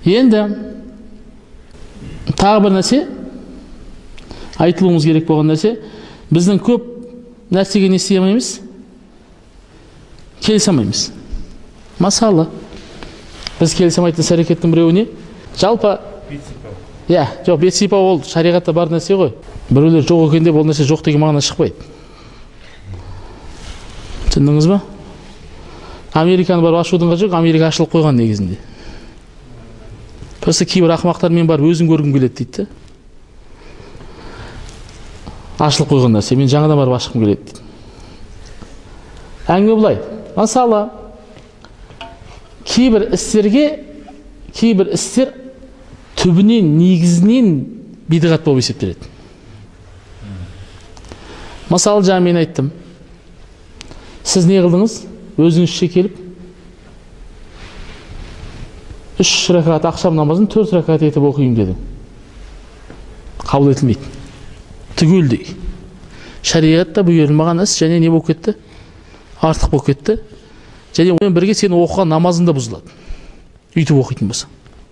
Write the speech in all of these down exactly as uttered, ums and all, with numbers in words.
Енді тағы бір нәрсе айтылуымыз керек болған нәрсе, біздің көп нәрсеге не істей алмаймыз? Келісе алмаймыз. Мысалы, біз келісе алмайтын іс-әрекеттің біреуіне жалпы иә, жоқ, бет сипау ол шариғатта бар нәрсе ғой. Біреулер жоқ екен деп ол нәрсе жоқ деген мағына шықпайды. Түсіндіңіз ба? Американы барып ашудың қажеті жоқ, Америка ашылып қойған негізінде. Просто кейбір ақымақтар мен барып өзім көргім келеді дейді. Ашылып қойған нәрсе, мен жаңадан барып ашқым келеді дейді. Әңгіме былай. Мысалы, кейбір істерге, кейбір істер түбінен, негізінен бидғат болып есептеледі. Мысалы, жаңа мен айттым. Сіз не қылдыңыз? Өзіңізше келіп, үш рәкат ақшам намазын төрт рәкат етіп оқиын дедім. Қабыл етілмейді. Түгелдей. Шариғатта бұйырылмаған іс және не болып кетті? Артық болып кетті. Және онымен бірге сен оқыған намазың да бұзылады. Үйтіп оқитын болса.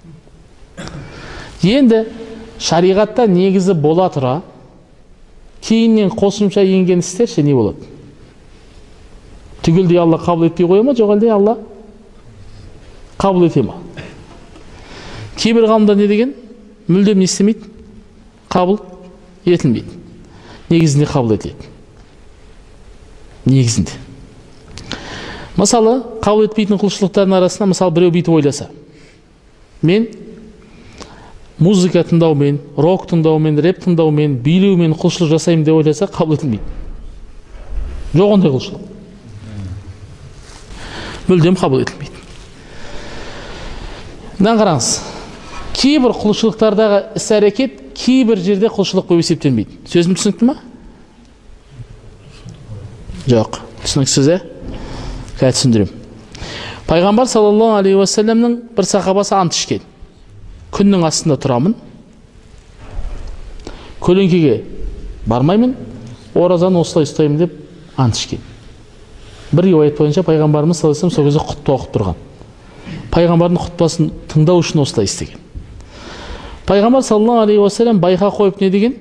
Енді шариғатта негізі бола тұра, кейіннен қосымша енген істер ше не болады? Түгелдей Алла қабыл етпей қоя ма, жоқ әлде Алла қабыл ете ма? Кейбір ғалымдар не деген? Мүлдем не істемейді? Қабыл етілмейді. Негізінде қабыл етіледі. Негізінде. Мысалы, қабыл етпейтін құлшылықтардың арасында, мысалы, біреу бүйтіп ойласа. Мен музыка тыңдаумен, рок тыңдаумен, рэп тыңдаумен, билеумен құлшылық жасаймын деп ойласа, қабыл етілмейді. Жоқ ондай құлшылық. Мүлдем қабыл етілмейді. Мынаны қараңыз. Кейбір құлшылықтардағы іс-әрекет кейбір жерде құлшылық болып есептелмейді. Сөзім түсінікті ма? Жоқ, түсініксіз, ә? Қазір түсіндірем. Пайғамбар саллаллаху алейхи ва саллямның бір сахабасы ант ішкен. Күннің астында тұрамын, көлеңкеге бармаймын, оразаны осылай ұстаймын деп ант ішкен. Бір риуаят бойынша пайғамбарымыз саллаллаху алейхи ва саллям сол кезде құтпа оқып тұрған. Пайғамбардың құтпасын тыңдау үшін осылай істеген. Пайғамбар саллаллаху алейхи ва саллям байқа қойып не деген?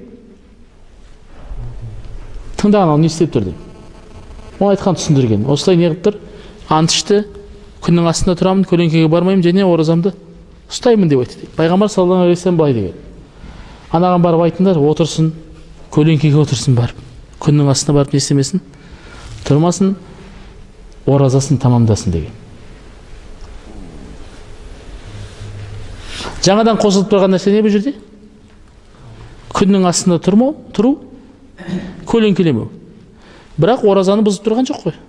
Тыңдаған, ол не істеп тұр деп. Ол айтқан түсіндірген. Осылай не қылып тұр? Ант ішті, күннің астында тұрамын, көлеңкеге бармаймын және оразамды ұстаймын деп айтты. Пайғамбар саллаллаху алейхи ва саллям былай деген. Анаған барып айтыңдар, отырсын, көлеңкеге отырсын барып. Күннің астына барып не істемесін? Тұрмасын, оразасын тамамдасын деген. Жаңадан қосылып тұрған нәрсе не бұл жерде? Күннің астында тұрмау, тұру, көлеңкелемеу. Бірақ оразаны бұзып тұрған жоқ қой.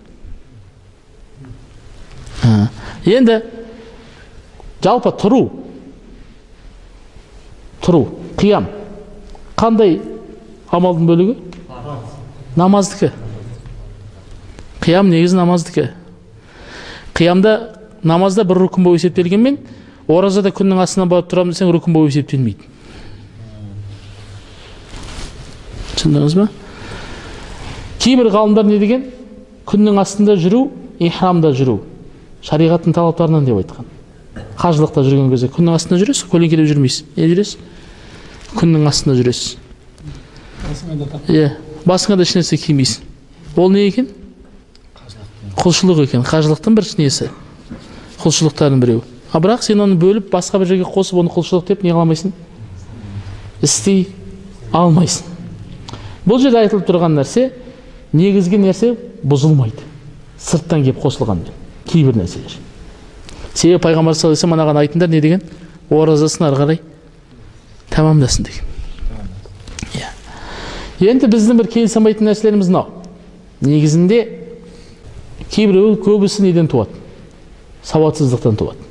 Енді жалпы тұру, тұру, қиям. Қандай амалдың бөлігі? Намаздікі. Қиям негізі намаздікі. Қиямда, намазда бір рүкін болып есептелгенмен, оразада күннің астынан барып тұрамын десең, рүкін болып есептелмейді. Түсіндіңіз ба? Кейбір ғалымдар не деген? Күннің астында жүру, ихрамда жүру. Шариғаттың талаптарынан деп айтқан. Қажылықта жүрген кезде күннің астында жүресіз, көлеңкелеп жүрмейсіз. Не жүресіз? Күннің астында жүресіз. Иә, басыңа да ешнәрсе кимейсің. Ол не екен? Құлшылық екен. Қажылықтың бір несі. Құлшылықтардың біреуі. А бірақ сен оны бөліп, басқа бір жерге қосып, оны құлшылық деп не қыламайсың? Істей алмайсың. Бұл жерде айтылып тұрған нәрсе, негізгі нәрсе бұзылмайды. Сырттан кеп қосылған кейбір нәрселер. Себебі пайғамбар саллаллаху алейхи ва саллям анаған айтыңдар не деген? Оразасын ары қарай тамамдасын деген. Енді біздің бір келісе алмайтын нәрселеріміз мынау. Негізінде кейбіреуі көбісі неден туады? Сауатсыздықтан туады.